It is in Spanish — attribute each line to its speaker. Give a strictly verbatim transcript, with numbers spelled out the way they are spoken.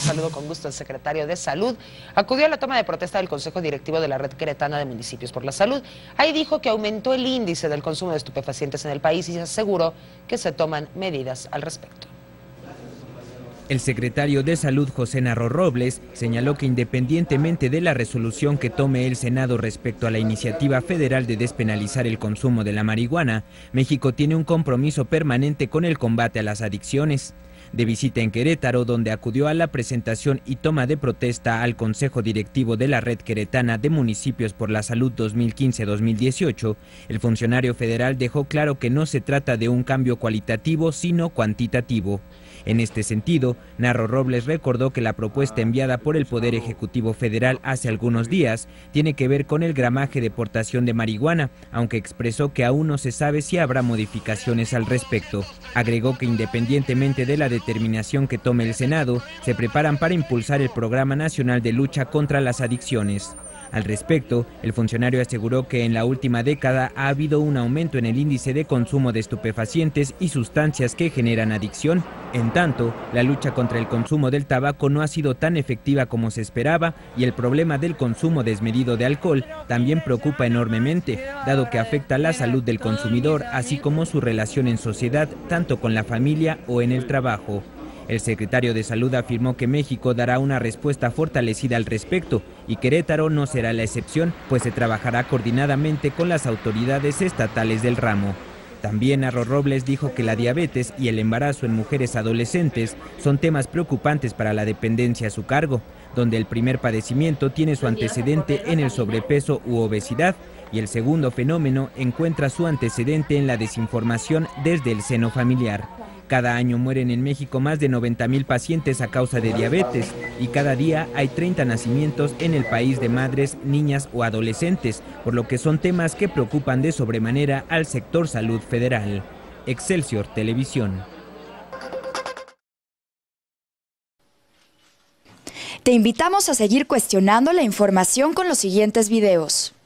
Speaker 1: Saludo con gusto al secretario de Salud. Acudió a la toma de protesta del Consejo Directivo de la Red Queretana de Municipios por la Salud. Ahí dijo que aumentó el índice del consumo de estupefacientes en el país y aseguró que se toman medidas al respecto.
Speaker 2: El secretario de Salud, José Narro Robles, señaló que independientemente de la resolución que tome el Senado respecto a la iniciativa federal de despenalizar el consumo de la marihuana, México tiene un compromiso permanente con el combate a las adicciones. De visita en Querétaro, donde acudió a la presentación y toma de protesta al Consejo Directivo de la Red Queretana de Municipios por la Salud dos mil quince a dos mil dieciocho, el funcionario federal dejó claro que no se trata de un cambio cualitativo, sino cuantitativo. En este sentido, Narro Robles recordó que la propuesta enviada por el Poder Ejecutivo Federal hace algunos días tiene que ver con el gramaje de portación de marihuana, aunque expresó que aún no se sabe si habrá modificaciones al respecto. Agregó que independientemente de la determinación que tome el Senado, se preparan para impulsar el Programa Nacional de Lucha contra las Adicciones. Al respecto, el funcionario aseguró que en la última década ha habido un aumento en el índice de consumo de estupefacientes y sustancias que generan adicción. En tanto, la lucha contra el consumo del tabaco no ha sido tan efectiva como se esperaba y el problema del consumo desmedido de alcohol también preocupa enormemente, dado que afecta la salud del consumidor, así como su relación en sociedad, tanto con la familia o en el trabajo. El secretario de Salud afirmó que México dará una respuesta fortalecida al respecto y Querétaro no será la excepción, pues se trabajará coordinadamente con las autoridades estatales del ramo. También Narro Robles dijo que la diabetes y el embarazo en mujeres adolescentes son temas preocupantes para la dependencia a su cargo, donde el primer padecimiento tiene su antecedente en el sobrepeso u obesidad y el segundo fenómeno encuentra su antecedente en la desinformación desde el seno familiar. Cada año mueren en México más de noventa mil pacientes a causa de diabetes y cada día hay treinta nacimientos en el país de madres, niñas o adolescentes, por lo que son temas que preocupan de sobremanera al sector salud federal. Excelsior Televisión.
Speaker 3: Te invitamos a seguir cuestionando la información con los siguientes videos.